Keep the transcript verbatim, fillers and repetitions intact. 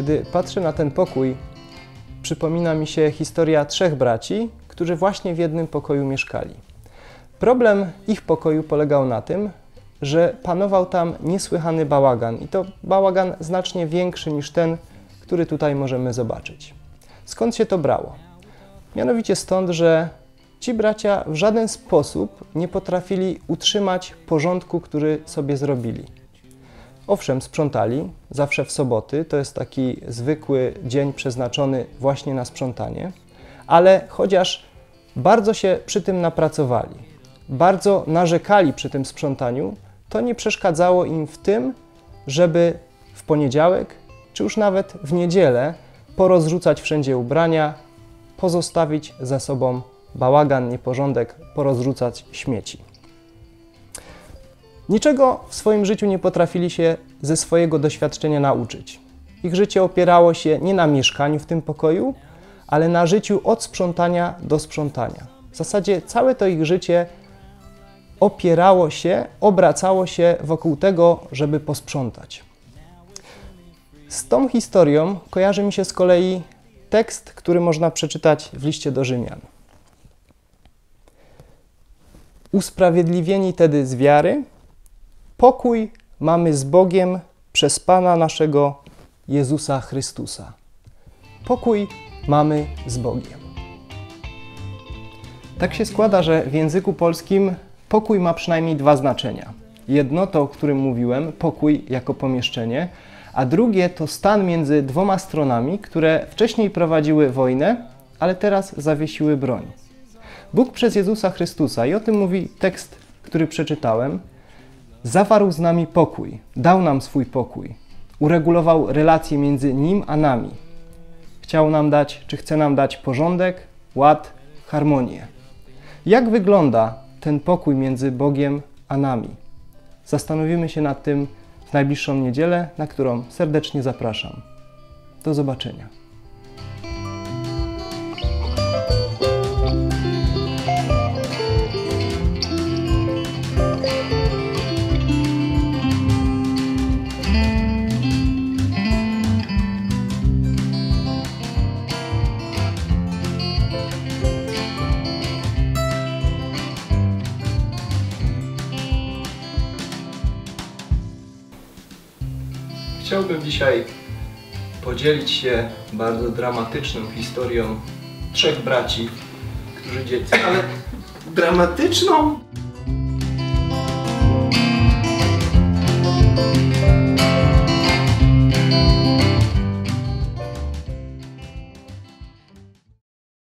Kiedy patrzę na ten pokój, przypomina mi się historia trzech braci, którzy właśnie w jednym pokoju mieszkali. Problem ich pokoju polegał na tym, że panował tam niesłychany bałagan i to bałagan znacznie większy niż ten, który tutaj możemy zobaczyć. Skąd się to brało? Mianowicie stąd, że ci bracia w żaden sposób nie potrafili utrzymać porządku, który sobie zrobili. Owszem, sprzątali, zawsze w soboty, to jest taki zwykły dzień przeznaczony właśnie na sprzątanie, ale chociaż bardzo się przy tym napracowali, bardzo narzekali przy tym sprzątaniu, to nie przeszkadzało im w tym, żeby w poniedziałek, czy już nawet w niedzielę porozrzucać wszędzie ubrania, pozostawić za sobą bałagan, nieporządek, porozrzucać śmieci. Niczego w swoim życiu nie potrafili się ze swojego doświadczenia nauczyć. Ich życie opierało się nie na mieszkaniu w tym pokoju, ale na życiu od sprzątania do sprzątania. W zasadzie całe to ich życie opierało się, obracało się wokół tego, żeby posprzątać. Z tą historią kojarzy mi się z kolei tekst, który można przeczytać w liście do Rzymian. Usprawiedliwieni tedy z wiary, pokój mamy z Bogiem przez Pana naszego Jezusa Chrystusa. Pokój mamy z Bogiem. Tak się składa, że w języku polskim pokój ma przynajmniej dwa znaczenia. Jedno to, o którym mówiłem, pokój jako pomieszczenie, a drugie to stan między dwoma stronami, które wcześniej prowadziły wojnę, ale teraz zawiesiły broń. Bóg przez Jezusa Chrystusa, i o tym mówi tekst, który przeczytałem, zawarł z nami pokój, dał nam swój pokój, uregulował relacje między Nim a nami. Chciał nam dać, czy chce nam dać porządek, ład, harmonię. Jak wygląda ten pokój między Bogiem a nami? Zastanowimy się nad tym w najbliższą niedzielę, na którą serdecznie zapraszam. Do zobaczenia. Chciałbym dzisiaj podzielić się bardzo dramatyczną historią trzech braci, którzy dzieci, ale dramatyczną?